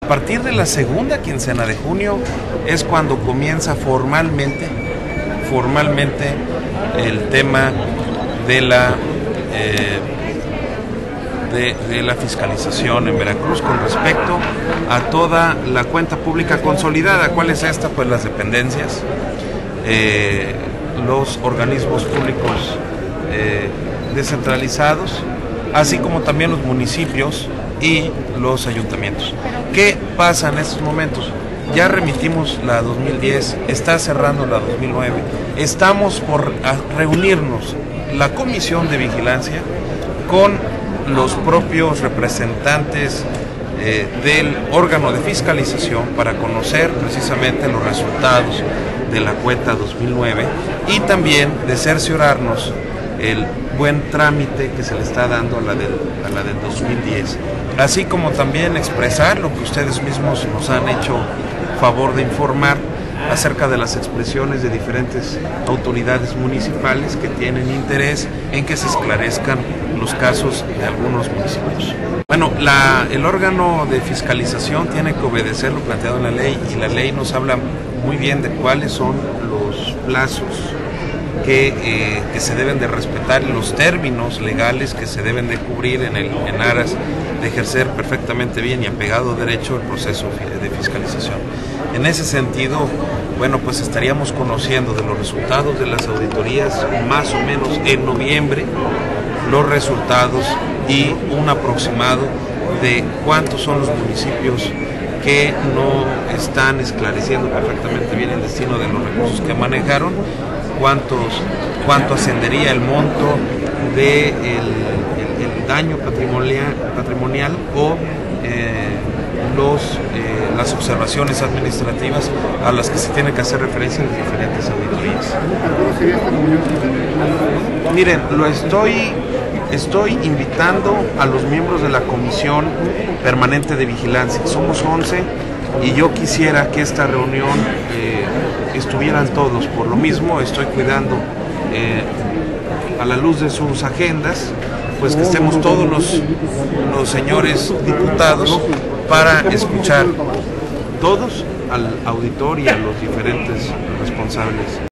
partir de la segunda quincena de junio es cuando comienza formalmente el tema de la fiscalización en Veracruz con respecto a toda la cuenta pública consolidada. ¿Cuál es esta? Pues las dependencias, los organismos públicos descentralizados, así como también los municipios y los ayuntamientos. ¿Qué pasa en estos momentos? Ya remitimos la 2010, está cerrando la 2009, estamos por reunirnos la Comisión de Vigilancia con los propios representantes del órgano de fiscalización para conocer precisamente los resultados de la cuenta 2009 y también de cerciorarnos el buen trámite que se le está dando a la del 2010, así como también expresar lo que ustedes mismos nos han hecho favor de informar acerca de las expresiones de diferentes autoridades municipales que tienen interés en que se esclarezcan los casos de algunos municipios. Bueno, el órgano de fiscalización tiene que obedecer lo planteado en la ley, y la ley nos habla muy bien de cuáles son los plazos que se deben de respetar, los términos legales que se deben de cubrir en aras de ejercer perfectamente bien y apegado a derecho el proceso de fiscalización. En ese sentido, bueno, pues estaríamos conociendo de los resultados de las auditorías más o menos en noviembre, los resultados y un aproximado de cuántos son los municipios que no están esclareciendo perfectamente bien el destino de los recursos que manejaron, cuánto ascendería el monto del daño patrimonial o las observaciones administrativas a las que se tiene que hacer referencia en las diferentes auditorías. Miren, estoy invitando a los miembros de la Comisión Permanente de Vigilancia. Somos 11 y yo quisiera que esta reunión estuvieran todos. Por lo mismo estoy cuidando a la luz de sus agendas, pues que estemos todos los señores diputados para escuchar todos al auditor y a los diferentes responsables.